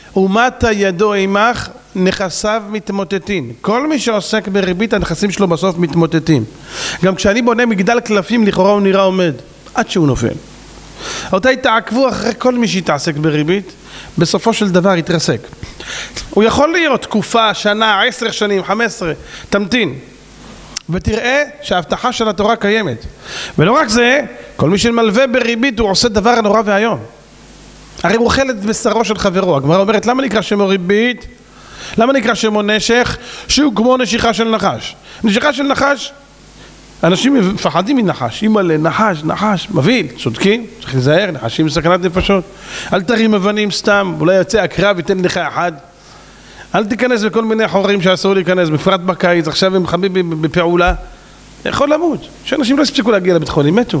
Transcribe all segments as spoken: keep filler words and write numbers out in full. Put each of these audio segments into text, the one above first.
ומטה ידו עמך, נכסיו מתמוטטים. כל מי שעוסק בריבית, הנכסים שלו בסוף מתמוטטים. גם כשאני בונה מגדל קלפים, לכאורה הוא נראה עומד, עד שהוא נופל. אותי תעקבו אחרי כל מי שיתעסק בריבית, בסופו של דבר יתרסק. הוא יכול להיות תקופה, שנה, עשר שנים, חמש עשרה, תמתין. ותראה שההבטחה של התורה קיימת. ולא רק זה, כל מי שמלווה בריבית הוא עושה דבר נורא והיום. הרי הוא אוכל את בשרו של חברו. הגמרא אומרת, למה נקרא שמו ריבית? למה נקרא שמו נשך? שהוא כמו נשיכה של נחש. נשיכה של נחש, אנשים מפחדים מנחש. אימא'לה, נחש, נחש, מבהיל, צודקים, צריך להיזהר, נחשים סכנת נפשות. אל תרים אבנים סתם, אולי יוצא הקרב, ייתן לך אחד. אל תיכנס בכל מיני חורים שאסור להיכנס, בפרט בקיץ, עכשיו הם חמים בפעולה. יכול למות, שאנשים לא הספיקו להגיע לבית חולים, מתו.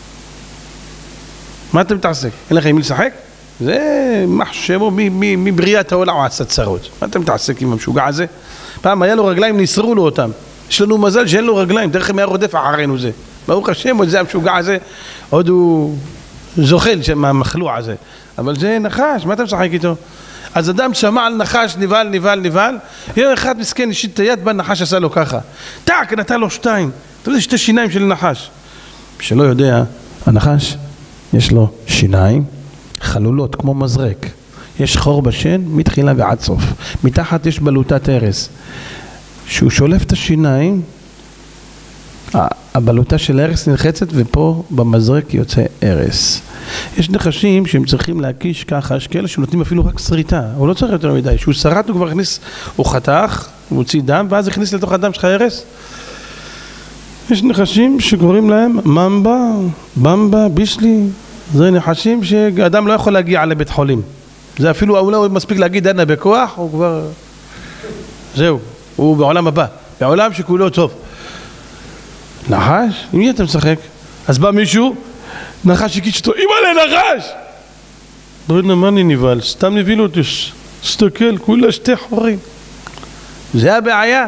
מה אתם מתעסק? אין לכם מי לשחק? זה מחשבו מבריאת העולם הוא עשה צרות. מה אתם מתעסק עם המשוגע הזה? פעם היה לו רגליים, ניסרו לו אותם. יש לנו מזל שאין לו רגליים, דרך כלל היה רודף אחרינו זה. ברוך השם, עוד זה המשוגע הזה, עוד הוא זוחל מהמחלוע הזה. אבל זה נחש, מה אתה משחק איתו? אז אדם שמע על נחש, נבהל, נבהל, נבהל, יום אחד מסכן אישית את היד, בא נחש עשה לו ככה. טק, נתן לו שתיים. אתה יודע, שתי שיניים של נחש. שלא יודע, הנחש יש לו שיניים, חלולות כמו מזרק. יש חור בשן מתחילה ועד סוף. מתחת יש בלוטת הרס. שהוא שולף את השיניים, הבלוטה של הרס נלחצת ופה במזרק יוצא הרס. יש נחשים שהם צריכים להקיש ככה, יש כאלה שנותנים אפילו רק שריטה, הוא לא צריך יותר מדי, שהוא שרט הוא כבר הכניס, הוא חתך, הוא הוציא דם ואז הכניס לתוך הדם שלך הרס. יש נחשים שקוראים להם ממבה, במבה, בישלי, זה נחשים שאדם לא יכול להגיע לבית חולים. זה אפילו אולי הוא מספיק להגיד דנה בכוח, הוא כבר, זהו, הוא בעולם הבא, בעולם שכולו טוב. נחש? עם מי אתה משחק? אז בא מישהו, נחש הקיש אותו, אימא'לה נחש! לא יודע מה אני נבהל, סתם נבהילו אותי, סתכל, כולה שתי חורים. זה הבעיה.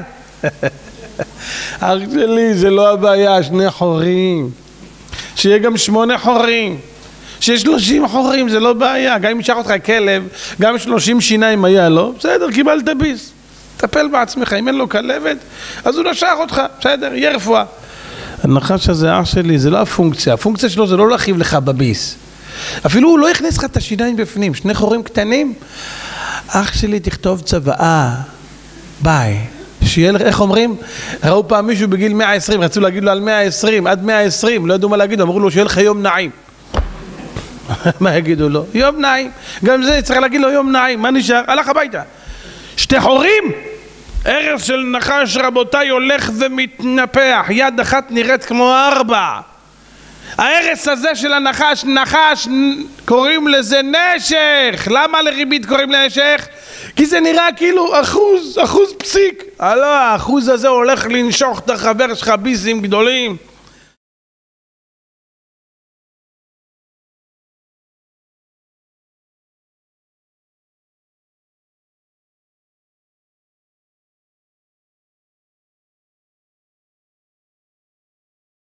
אח שלי, זה לא הבעיה, שני חורים. שיהיה גם שמונה חורים. שיש שלושים חורים, זה לא בעיה. גם אם ישאר אותך כלב, גם שלושים שיניים היה לו, בסדר, קיבלת ביס. טפל בעצמך, אם אין לו כלבת, אז הוא נשך אותך, בסדר, יהיה רפואה. הנחש הזה, אח שלי, זה לא הפונקציה. הפונקציה שלו זה לא להכיב לך בביס. אפילו הוא לא יכניס לך את השיניים בפנים. שני חורים קטנים, אח שלי, תכתוב צוואה. ביי. שיהיה לך, איך אומרים? ראו פעם מישהו בגיל מאה ועשרים, רצו להגיד לו על מאה ועשרים, עד מאה ועשרים, לא ידעו מה להגיד, אמרו לו שיהיה לך יום נעים. מה יגידו לו? יום נעים. גם זה צריך להגיד לו יום נעים. מה נשאר? הלך הביתה. שתי חורים? הרס של נחש רבותיי הולך ומתנפח, יד אחת נראית כמו ארבע. ההרס הזה של הנחש, נחש, קוראים לזה נשך. למה לריבית קוראים לנשך? כי זה נראה כאילו אחוז, אחוז פסיק. הלא, האחוז הזה הולך לנשוך את החבר שלך ביסים גדולים.